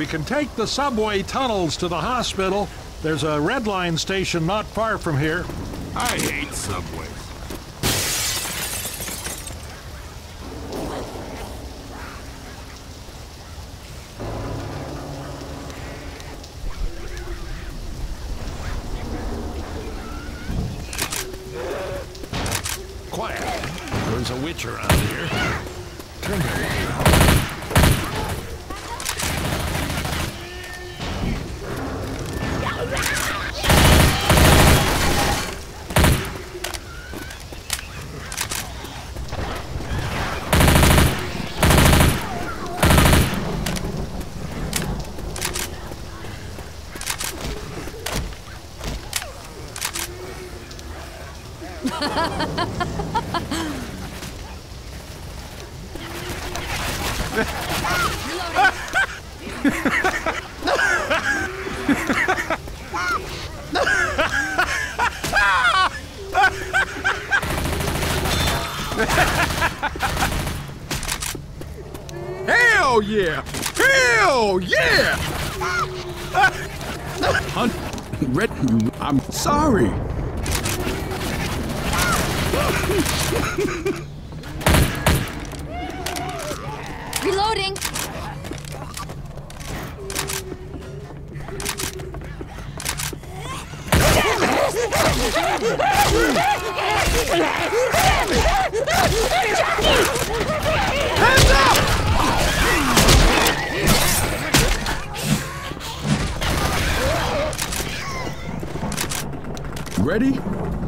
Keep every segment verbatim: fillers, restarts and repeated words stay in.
We can take the subway tunnels to the hospital. There's a red line station not far from here. I hate subways. Quiet. There's a witch around here. Turn that light off. Hell yeah! Hell yeah! Hunt, Red, I'm sorry. Reloading. Hands up! Ready?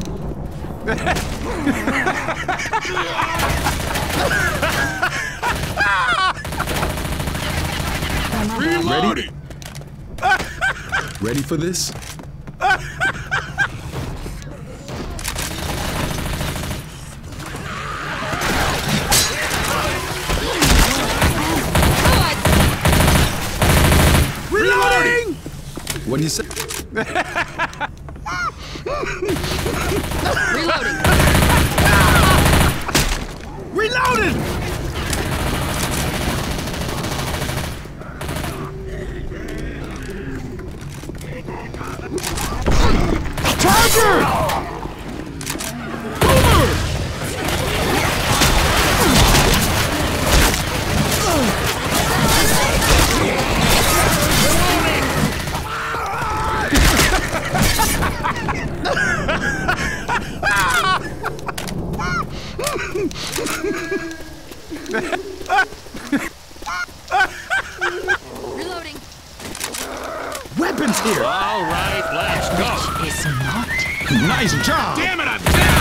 Reloading! Ready? Ready for this? Reloading! What do you say? Reloading. Reloaded! Charger! Boomer! Reloading. Weapons here! All right, let's go. It's not. Nice job! Damn it, I'm down!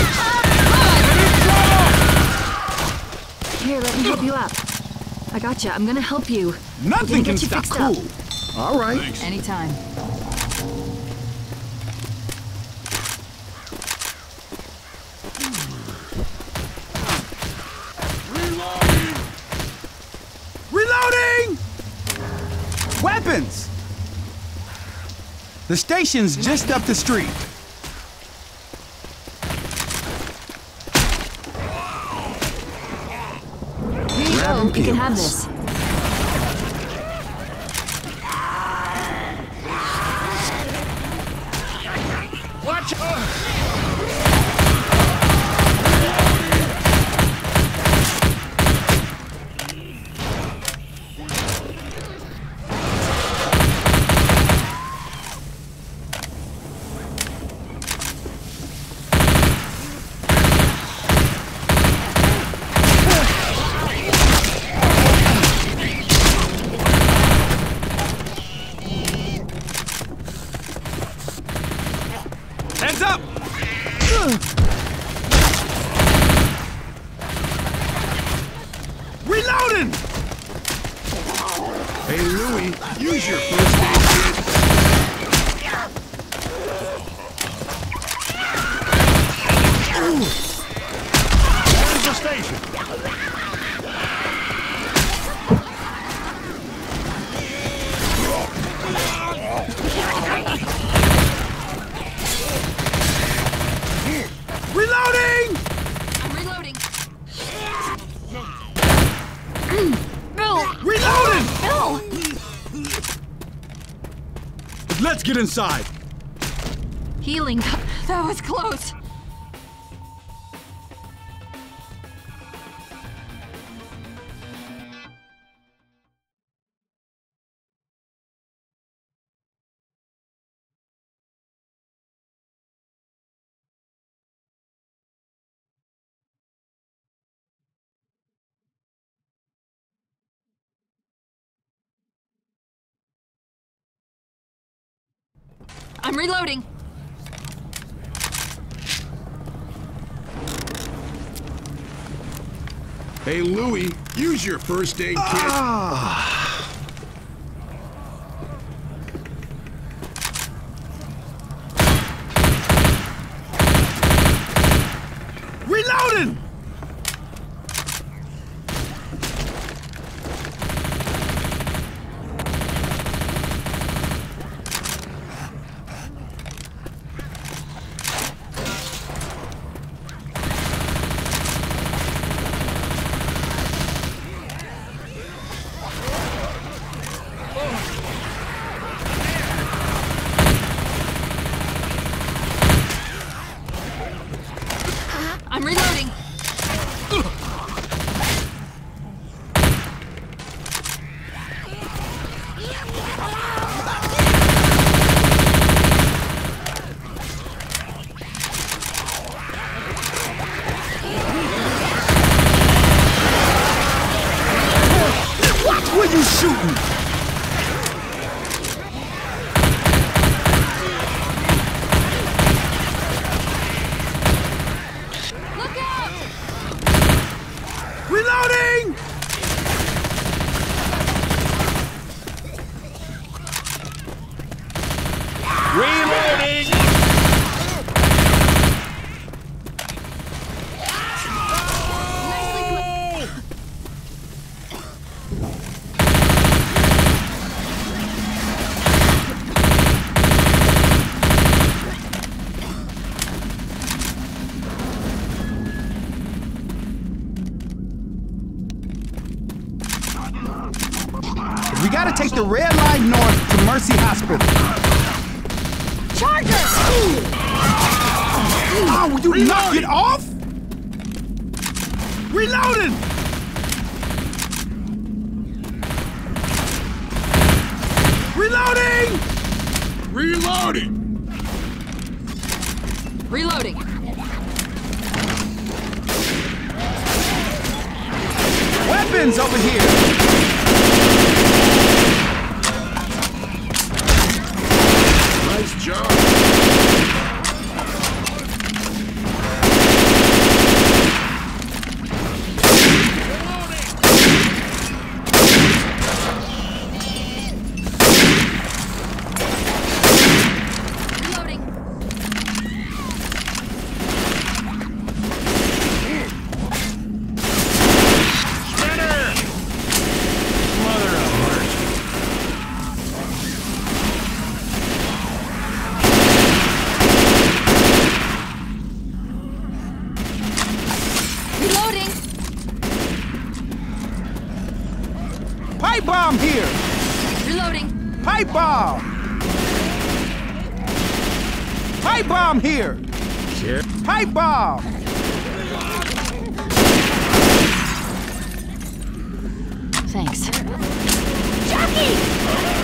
Here, let me help you up. I gotcha. I'm gonna help you. Nothing can get you stop fixed cool. up. All right. Thanks. Anytime. Reloading! Weapons! The station's just up the street. Here you go. You can have this. Watch out! Hands up! Reloading! Hey, Louie, use your first aid kit. There's the station. Reloading! I'm reloading. Bill! Reloading! Bill! Get inside. Healing. That was close. I'm reloading. Hey, Louie, use your first aid kit. Ah. Reloading! I'm reloading. Watch where you shooting! Reloading! Reloading! We gotta take the red line north to Mercy Hospital. Charger! Oh, will you knock it off? Reloading! Reloading! Reloading! Reloading. Weapons over here! Nice job! Pipe bomb here! Reloading. Pipe bomb! Pipe bomb here! Sure. Pipe bomb! Thanks. ChuQee!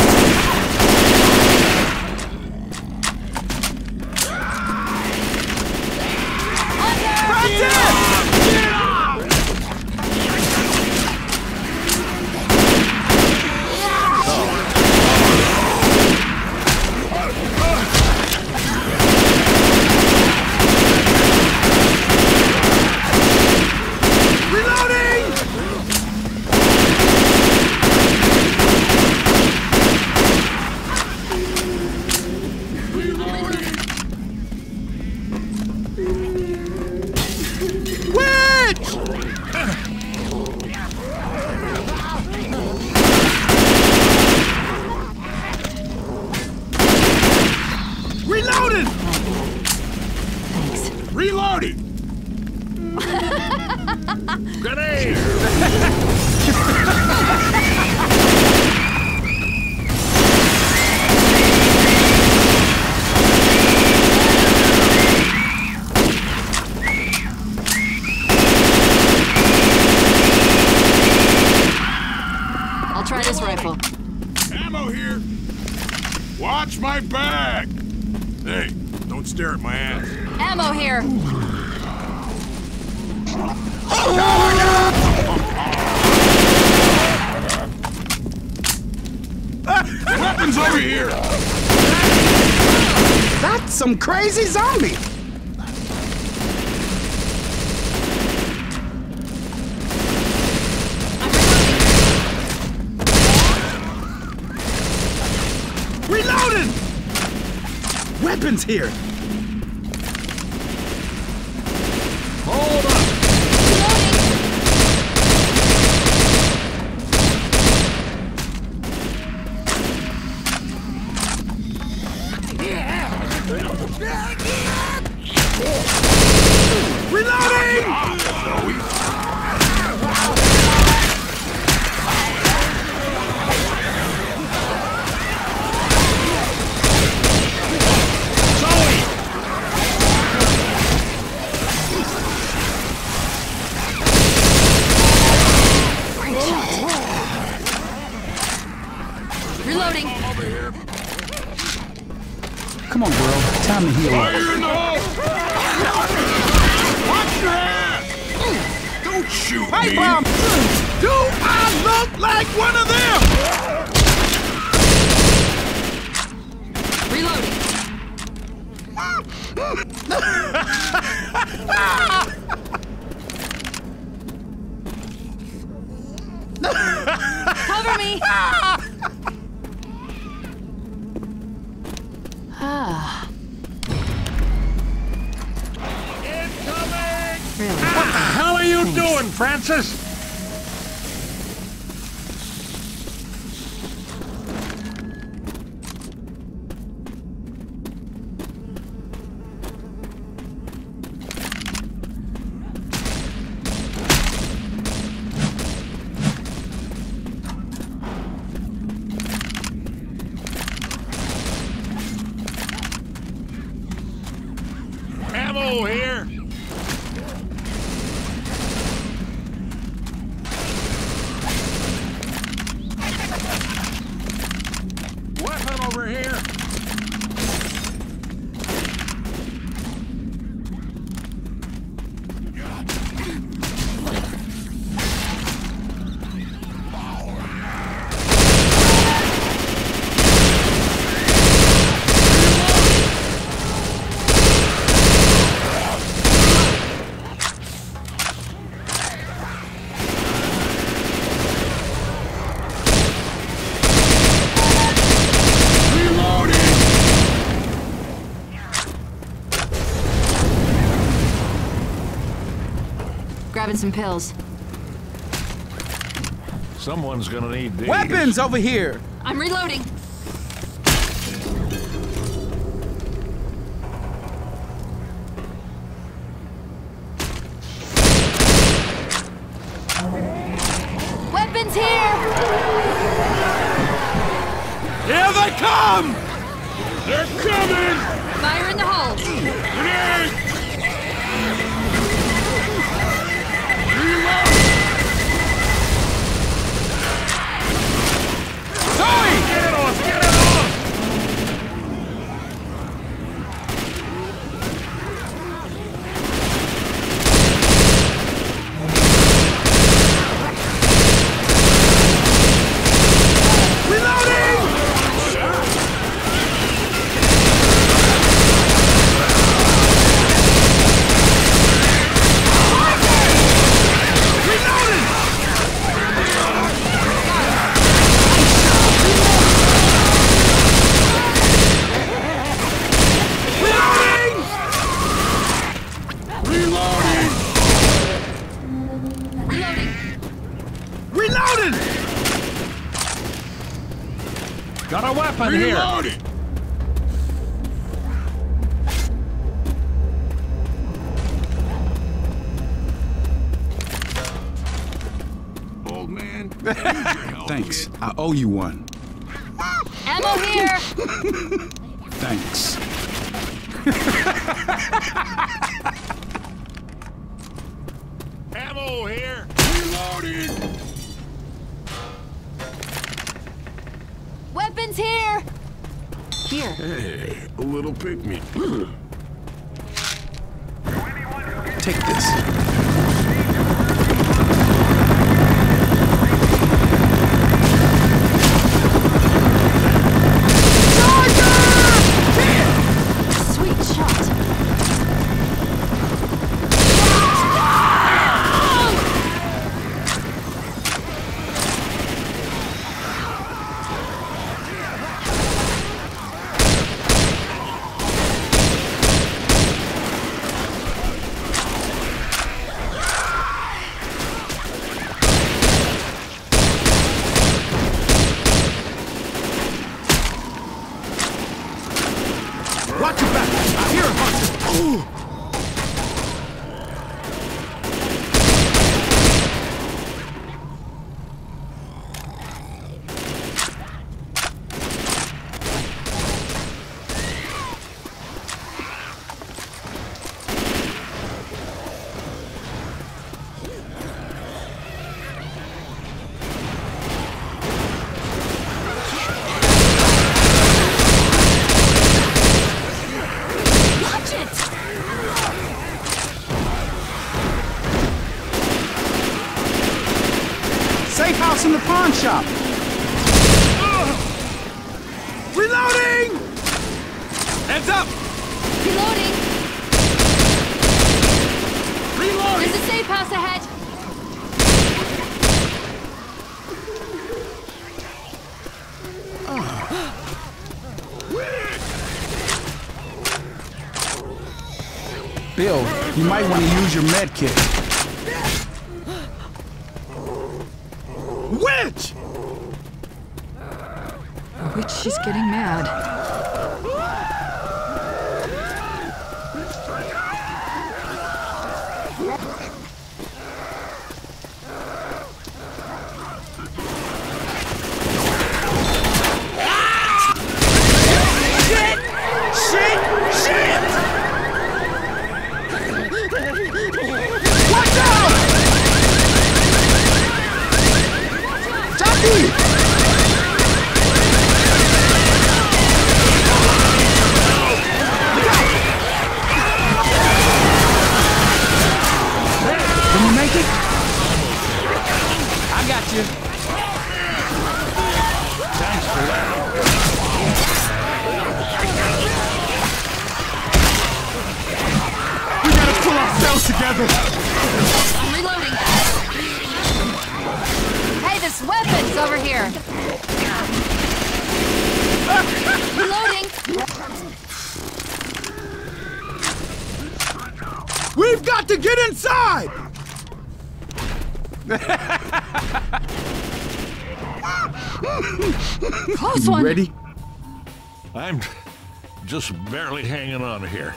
Reloading! Grenade! my back! Hey, don't stare at my ass. Ammo here. Weapons over here! That's some crazy zombie! Reloading! Weapons here! Hold up! Reloading! Reloading. Come on, girl. Time to heal up. Fire in the hole! Watch your ass! Don't shoot Hey, me! Mom! Do I look like one of them? Reloading. Cover me. Ah. Really? What the hell are you doing, Francis? Ammo here. Weapon over here. Grabbing some pills. Someone's gonna need these. Weapons over here! I'm reloading. Weapons here! Here they come! They're coming! Fire in the hole. Grenade! Zoe! Get it off! Get it off! Reloading! Reloading! Got a weapon here. Reloading! Old man, I need your help Thanks. here. I owe you one. Ammo here! Thanks. Ammo here. Reloading! Weapons here! Here. Hey, a little pick-me. Take this. Sweet shot. Watch your back. I hear a bunch of... Ooh. Safe house in the pawn shop. Reloading! Heads up! Reloading. Reloading! There's a safe house ahead. Bill, you might want to use your med kit. Witch! Which she's getting mad. Together. I'm reloading. Hey, there's weapons over here. Reloading. We've got to get inside. Close one. Ready? I'm just barely hanging on here.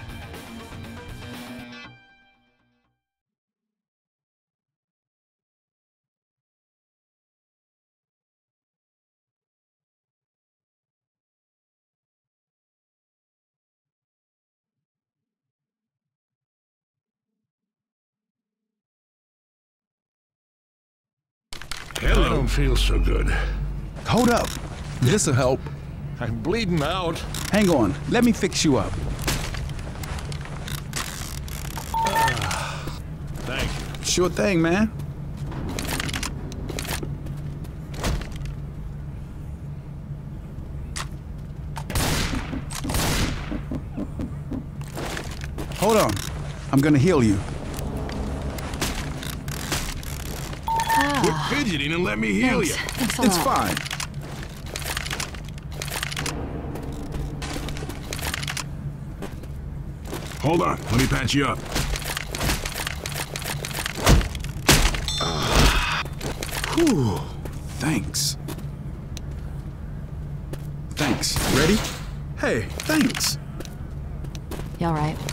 I don't feel so good. Hold up. This'll help. I'm bleeding out. Hang on. Let me fix you up. Uh, thank you. Sure thing, man. Hold on. I'm gonna heal you. Quit fidgeting and let me heal Thanks. you. Thanks a It's lot. fine. Hold on, let me patch you up. Whew. Thanks. Thanks. Ready? Hey, thanks. You all right?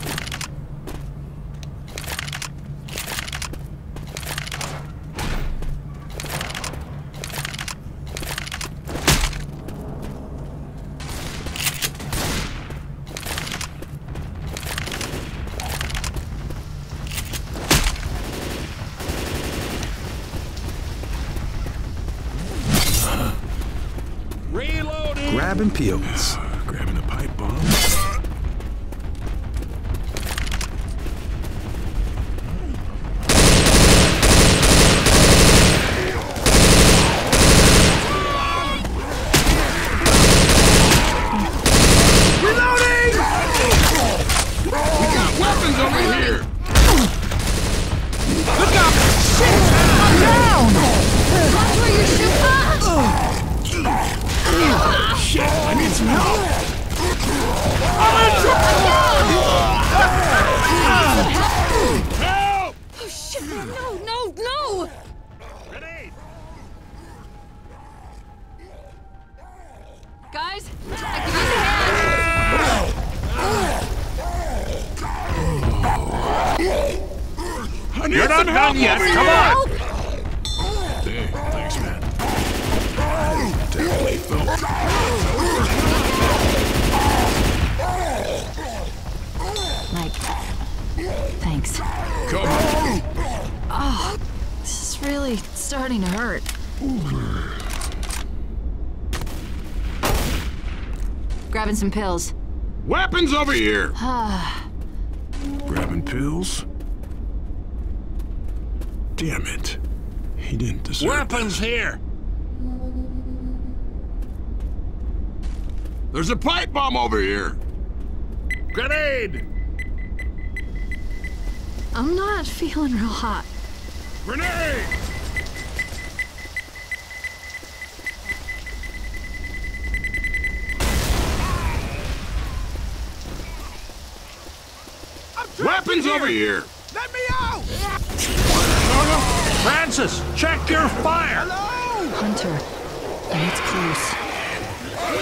Grabbing pills. Help! Oh shit! No! No! No! Grenade! Guys, I can use a hand. I need You're not some done help yet. over Come here. on. Hey, thanks, man. Definitely felt. Mike, thanks. Come on. Oh, this is really starting to hurt. Grabbing some pills. Weapons over here. Ah. Grabbing pills. Damn it. He didn't deserve Weapons this. here. There's a pipe bomb over here. Grenade! I'm not feeling real hot. Grenade! Weapons over here. Let me out! Francis, check your fire! Hunter, and it's close.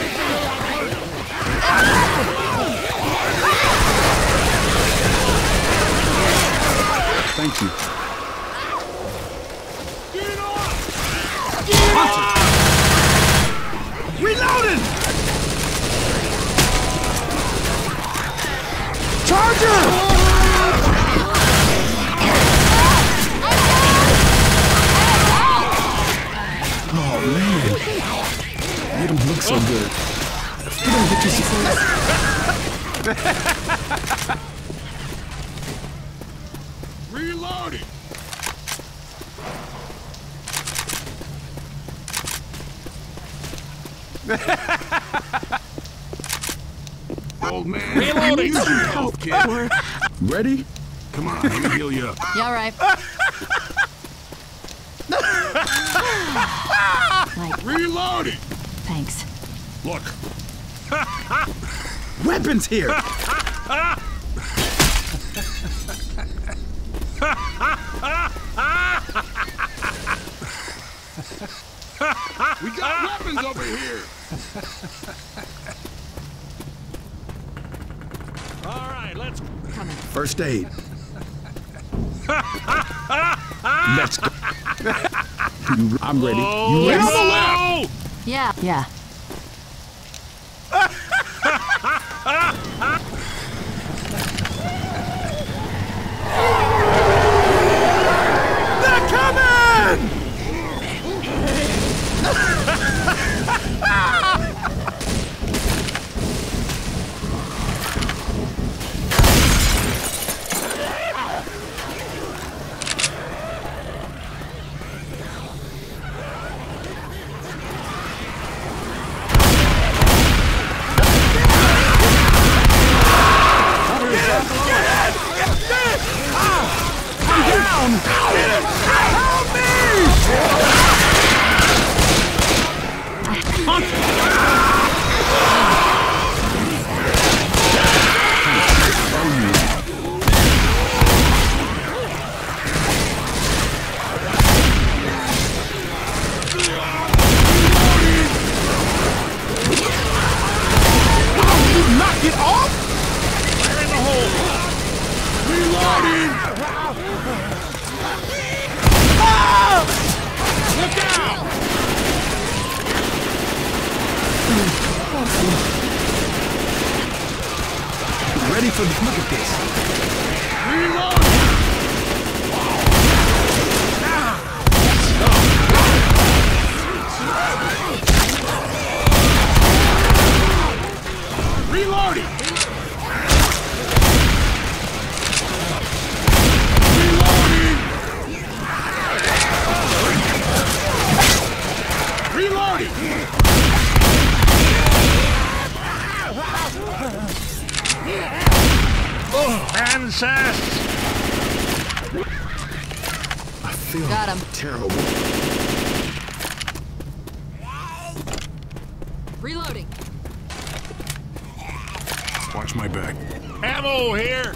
Thank you. Reloading! Charger! Oh man, made him look so good. You don't get you Reloading. Old man, Reloading. use your health kit. ready? Come on, let me heal you up. Yeah, all right. Mike, Reloading. thanks. Look, Weapons here! We got weapons over here. all right, let's... First aid. Let's go. You- I'm ready. Oh, You ready? no! Yeah, yeah. They're coming! Knock it off! Fire in the hole! Reloading. Look out! Ready for the look at this. Reloading. Reloading. Reloading. Francis! I feel Got him. terrible. Reloading. Watch my back. Ammo here!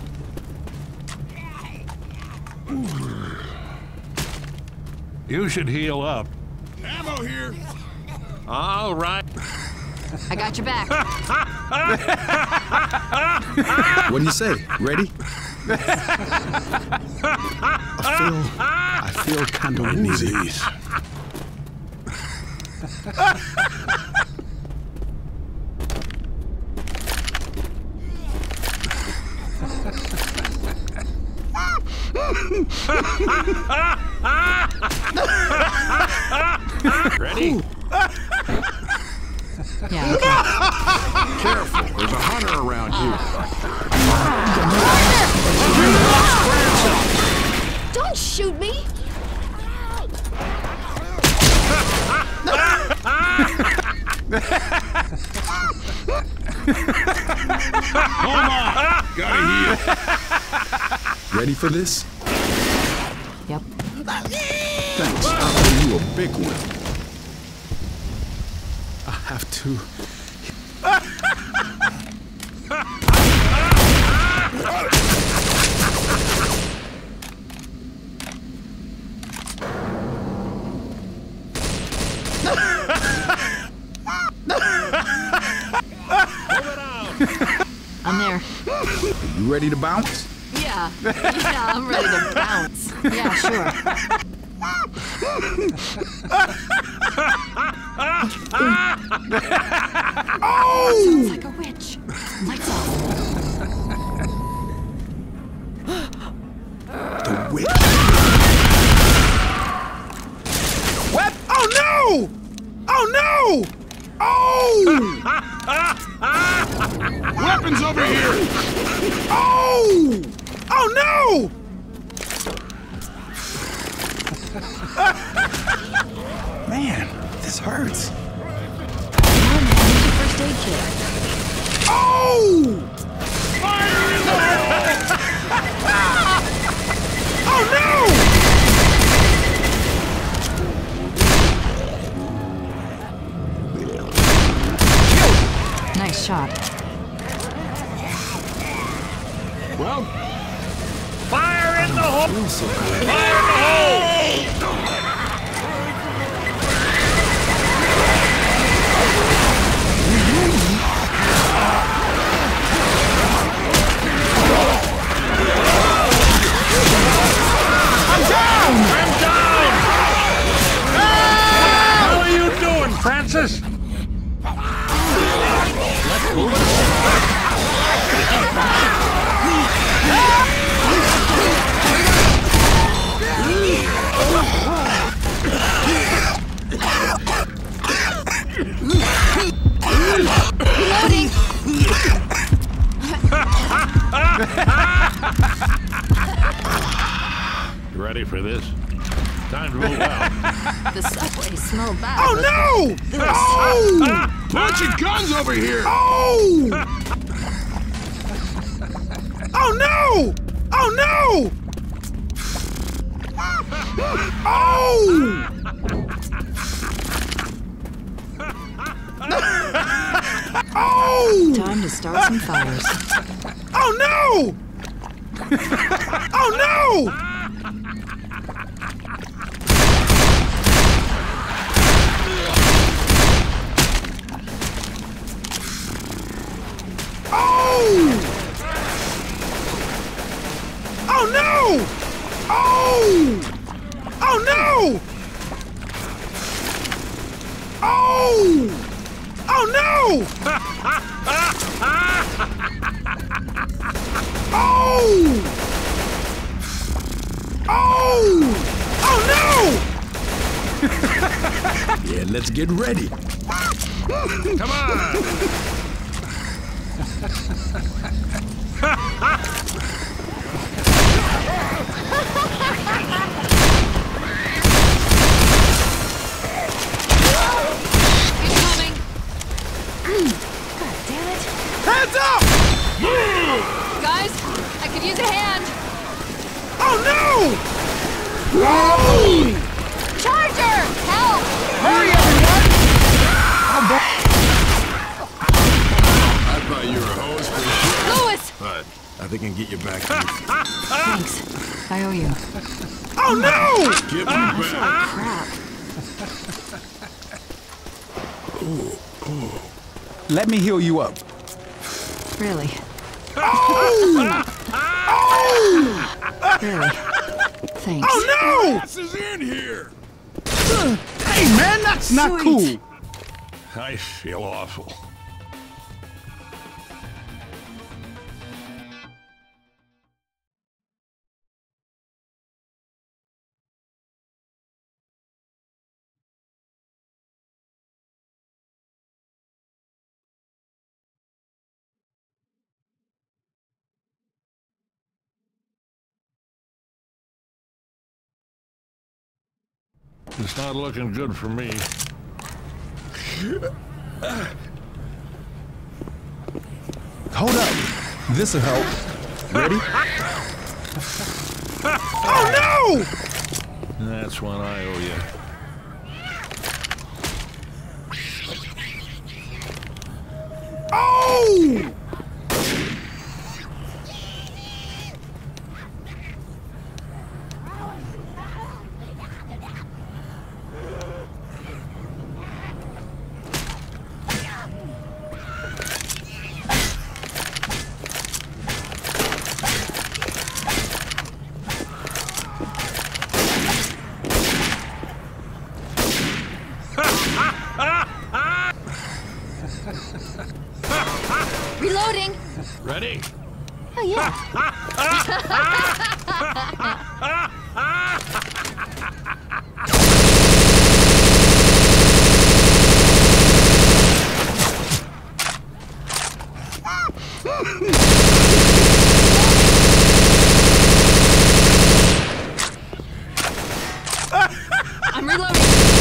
You should heal up. Ammo here! All right. I got your back. What do you say? Ready? I feel... I feel kind of woozy. Ready? Yeah, okay. Careful, there's a hunter around here. Don't shoot me! Hold on! Gotta heal. Ready for this? Yep. Thanks. I'll pay you a big one. I have to... I'm there. You ready to bounce? Yeah. Yeah, I'm ready to bounce. Yeah, sure. Oh! Sounds like a witch. Lights off. The witch. What? Oh no! Oh no! Oh! Weapons over here! Oh! Oh no! Man, this hurts. Come on, man. Use your first aid kit. Oh! Oh no! Nice shot. Well, fire in the hole! Feels so good. Fire in the hole! I'm down! I'm down! How are you doing, Francis? Let's move it. Reloading! You ready for this? Time to move out. The subway smelled bad. Oh no! Oh! Bunch of guns over here! Oh! Oh no! Oh no! Oh! Oh! Time to start some fires. Oh no! Oh no! Oh! Oh no! Oh! Oh no! Oh! Oh no! Oh! Oh! Oh no! Yeah, let's get ready. Come on! Incoming! God damn it! Hands up! Guys, I could use a hand! Oh no! Whoa! Charger! Help! Hurry, everyone! I thought you were a host for shit. I think I can get you back here. Thanks. I owe you. Oh no! Give me I feel back. like crap. Let me heal you up. Really? Oh! Really? Thanks. Oh no! This is in here. Hey man, that's not Sweet. cool. I feel awful. It's not looking good for me. Hold up. This'll help. Ready? Oh no! That's one I owe you. Oh! Reloading! Ready? Oh, yeah. I'm reloading.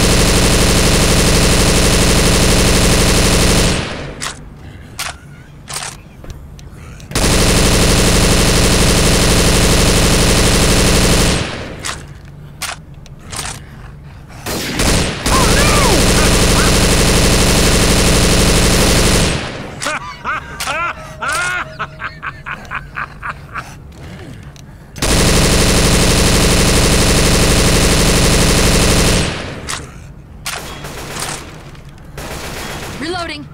Reloading.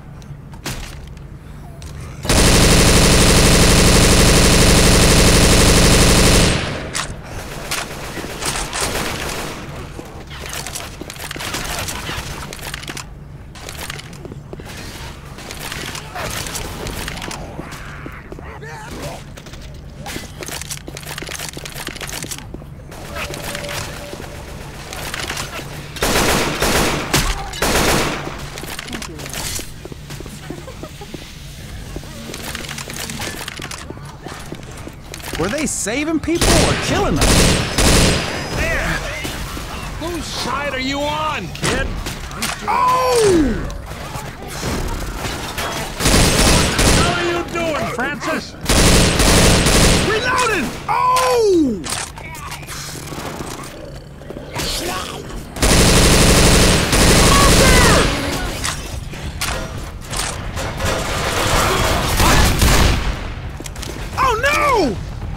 Were they saving people or killing them? There! Whose side are you on, kid? Oh! How are you doing, Francis? Reloading! Oh! Oh no!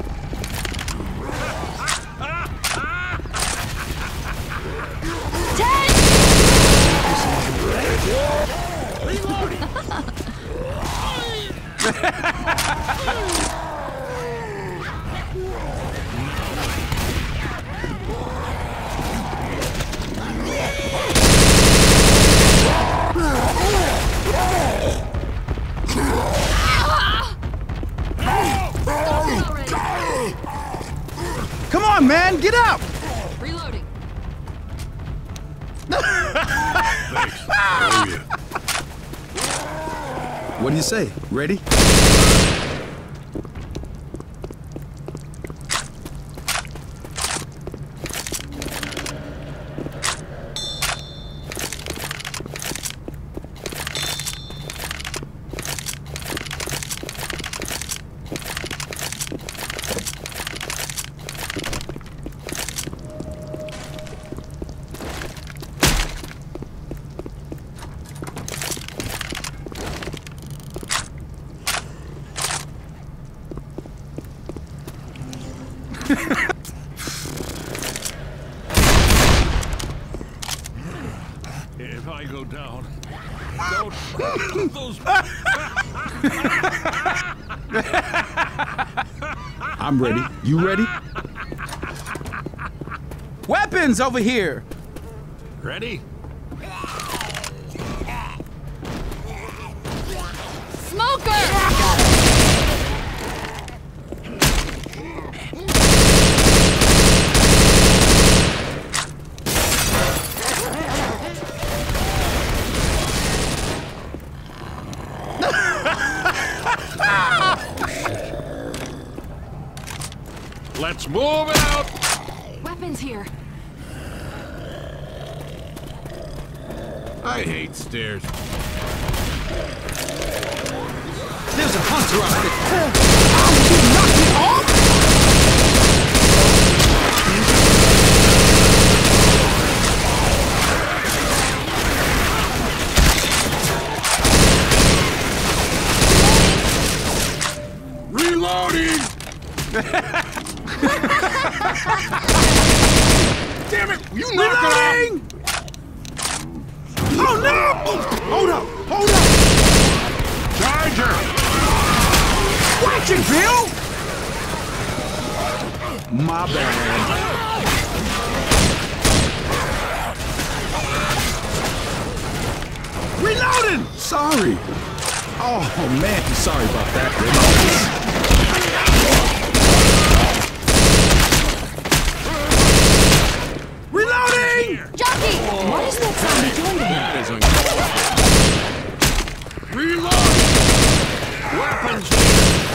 Come on, man, get up! Reloading. Thanks. I owe you. What do you say? Ready? If I go down, don't those. I'm ready. You ready? Weapons over here! Ready? Smoker! Let's move it out. Weapons here. I hate stairs. There's a hunter out there! How did you knock it off? Reloading! Damn it! You knock it off! Oh no! Hold up! Hold up! Charger! Watch it, Bill! My bad. Reloading! Sorry. Oh man, sorry about that. Reloading! Jockey! What is that zombie doing to him? Reload! Weapons here!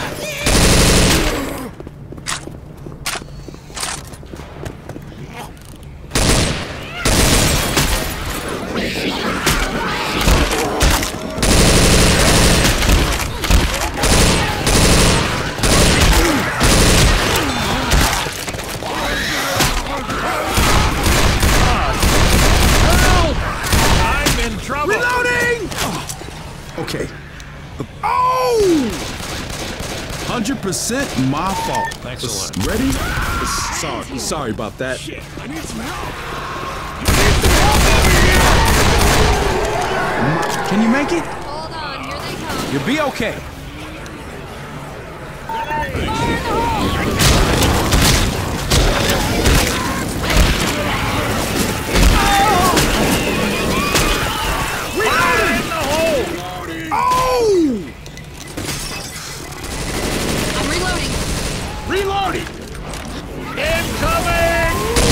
Okay. Oh! one hundred percent my fault. Excellent. Ready? Sorry, sorry about that. Shit, I need some help. Can you make it? Hold on, here they come. You'll be okay. Reloading! Incoming!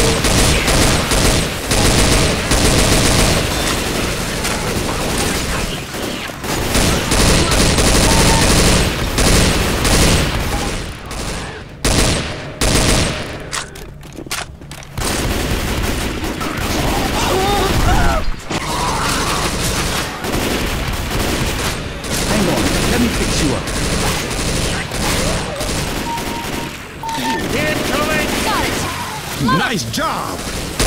Hang on, let me fix you up. Incoming! Got it! Nice job!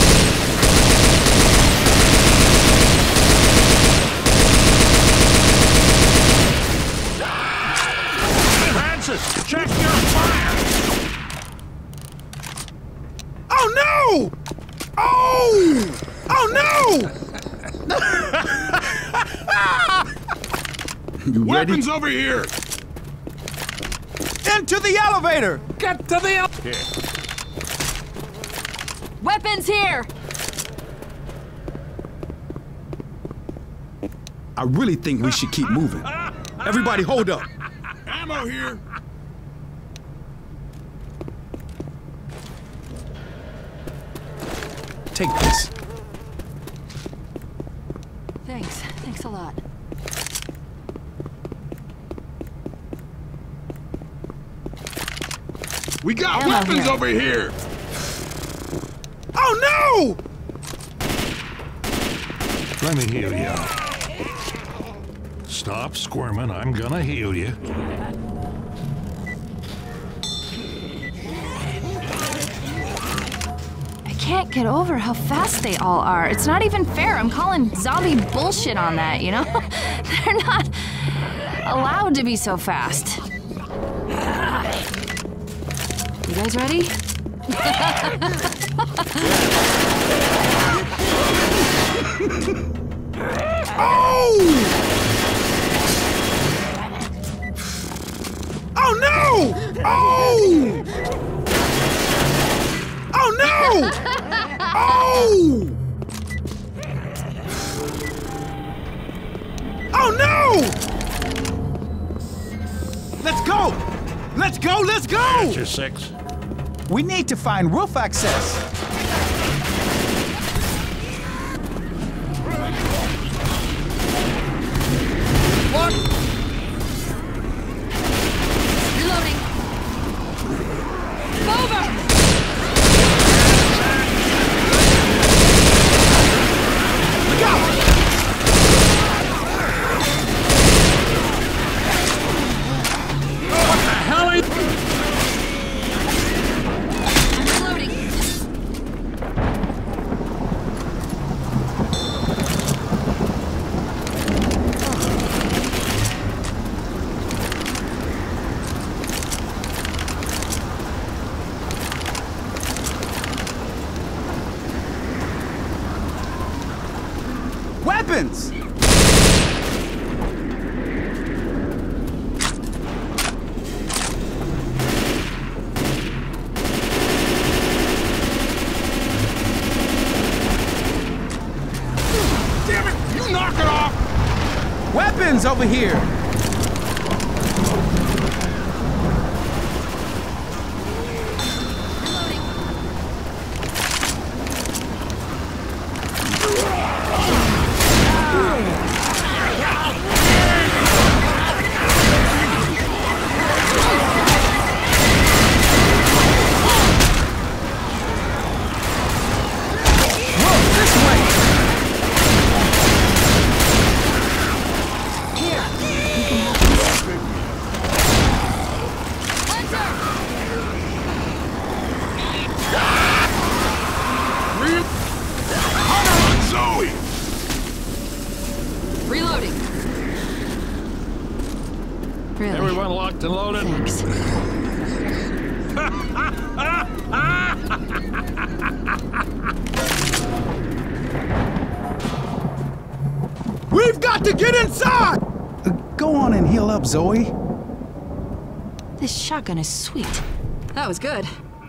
Francis, check your fire! Oh no! Oh! Oh no! You ready? Weapons over here! Into the elevator! Get to the up here. Weapons here! I really think we should keep moving. Everybody hold up. Ammo here! Take this. Thanks. Thanks a lot. We got Ammo weapons here. over here! Oh no! Let me heal you. Stop squirming, I'm gonna heal you. I can't get over how fast they all are. It's not even fair. I'm calling zombie bullshit on that, you know? They're not allowed to be so fast. We guys ready? Oh! Oh no! Oh! Oh no! Oh! Oh no! Let's go! Let's go! Let's go! Gotcha, six. We need to find roof access. What? Reloading. Over! Look out! What the hell is... Weapons! Damn it! You knock it off! Weapons over here! Reloading. Really? Everyone locked and loaded? Thanks. We've got to get inside! Uh, go on and heal up, Zoe. This shotgun is sweet. That was good.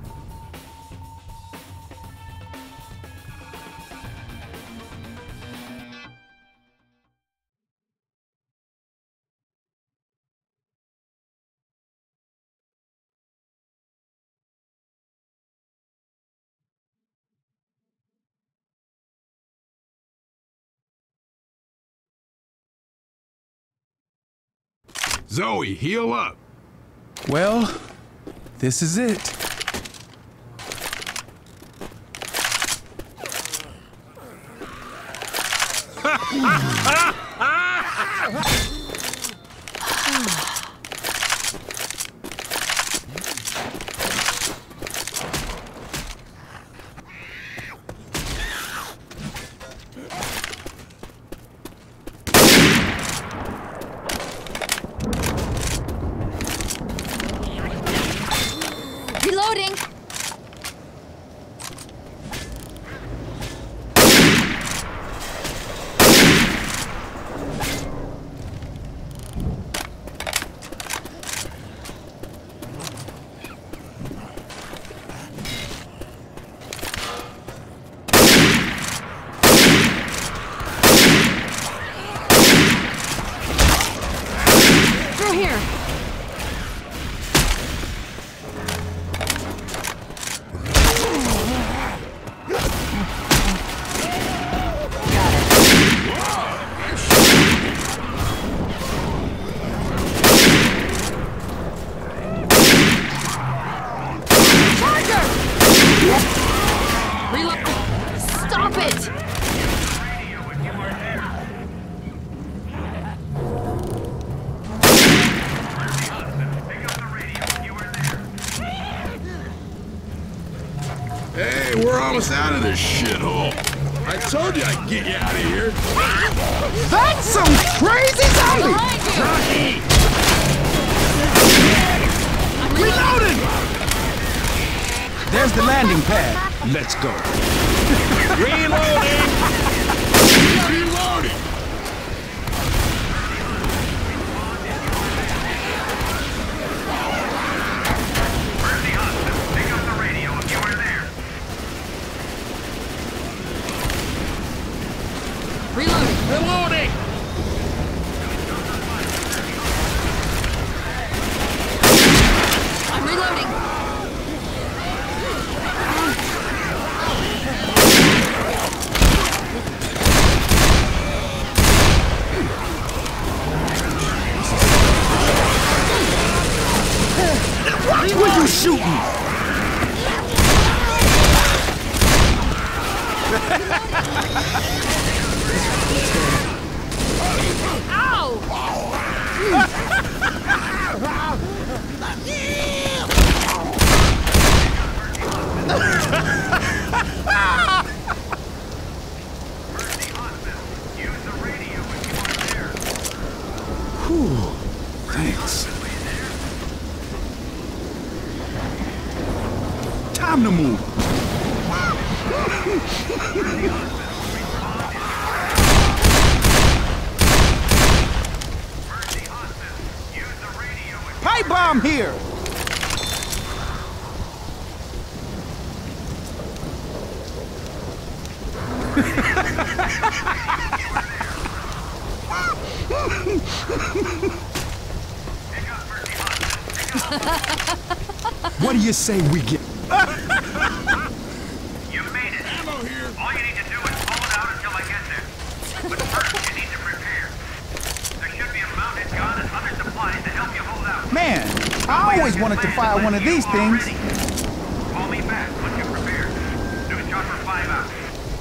Zoe, heal up. Well, this is it. Reloading. Through here. Stop it! Hey, we're almost out of this shithole. I told you I'd get you out of here. That's some crazy zombie! ChuQee! Reloading! There's the landing pad. Let's go. Reloading! Reloading! Pick up the radio if you were there. Reloading. Reloading! I'm reloading. Watch where you shooting! Whew, thanks. Time to move. Pipe bomb here. What do you say we get? You made it. Ammo here. All you need to do is pull it out until I get there. But first, you need to prepare. There should be a mounted gun and other supplies to help you hold out. Man, I always wanted to fire one of these things. Call me back once you're prepared. News chopper five out.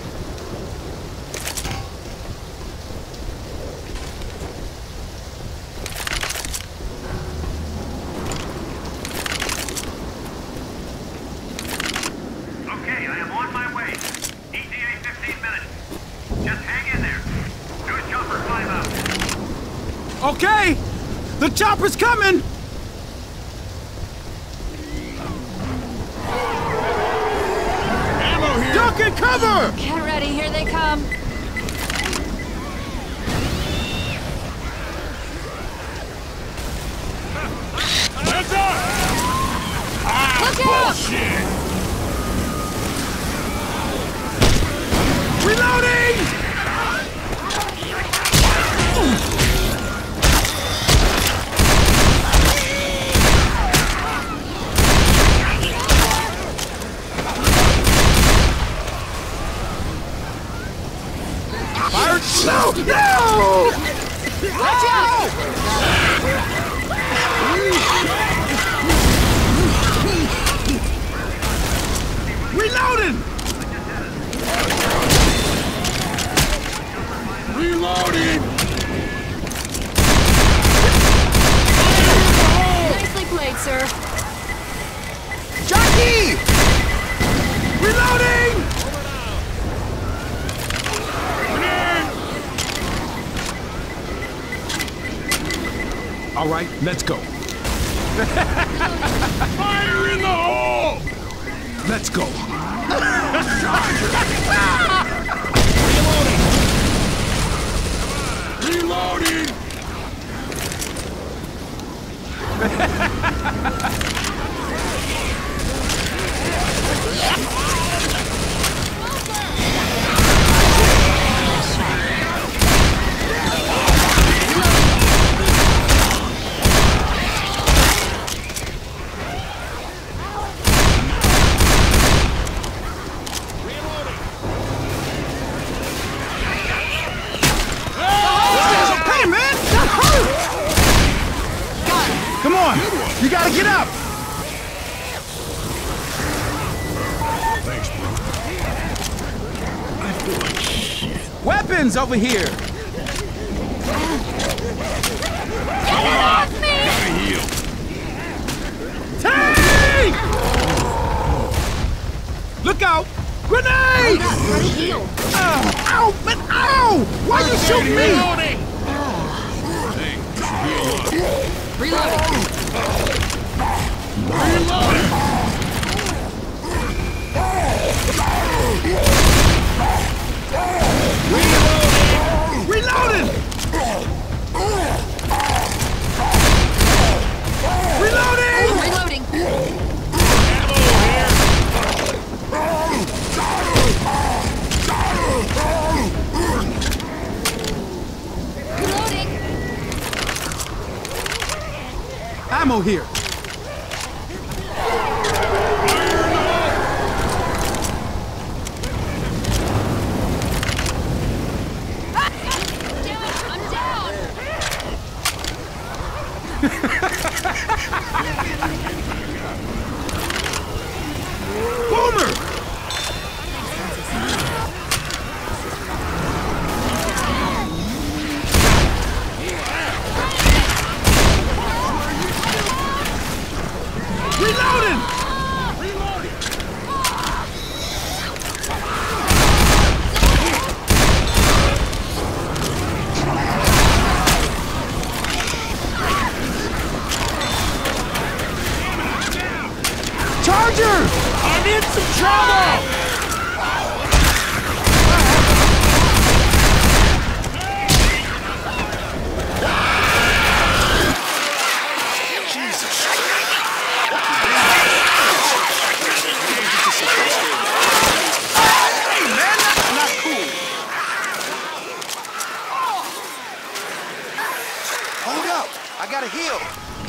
Okay, I am on my way. E T A fifteen minutes. Just hang in there. News chopper five out. Okay, the chopper's coming. Ammo here! Duck and cover. Get ready, here they come. Heads up! Ah, Look out! bullshit! Reloading. Fire! No! No! Watch out! Reloading! Reloading! Nicely played, sir. ChuQee! Reloading! All right, let's go. Fire in the hole! Let's go. Reloading! Hey, man! That hurt! Come on! You gotta get up! Thanks, bro. I feel like shit. Weapons over here! Get it off me! Gotta heal. Tank! Look out! Grenade! How to heal. Uh, ow! Man, ow! Why you shooting me? Reloading! Hey, heal up. Reloading. Reloading! ammo here. Boomer! Reloading! Charger! I'm in some trouble! I gotta heal.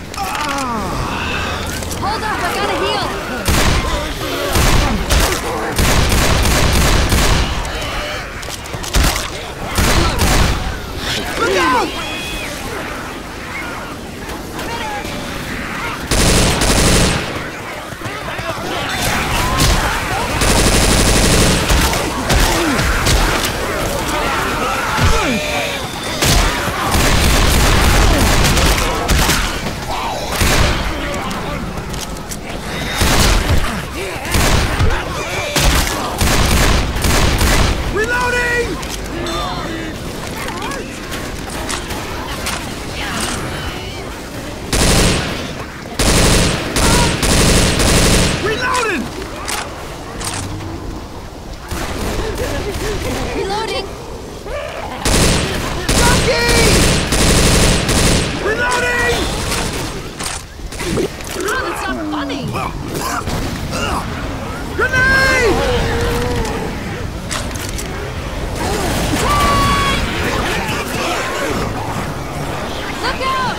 Hold up, I gotta heal. Look out! Reloading! ChuQee! Reloading! Oh, that's not funny! Grenade! Look out!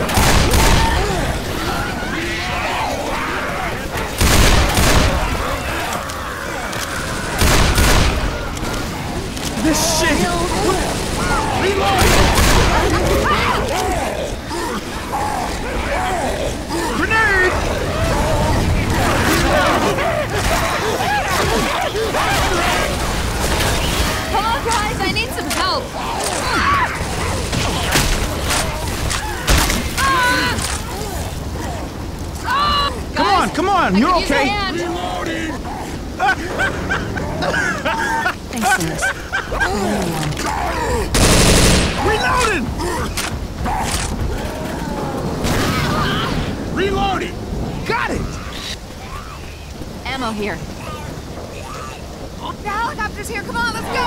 This shit! Reload! Grenade! Come on, guys, I need some help! Come on, come on, you're okay. Thanks, Dennis. Reloading! Reloading! Got it! Ammo here. The helicopter's here, come on, let's go!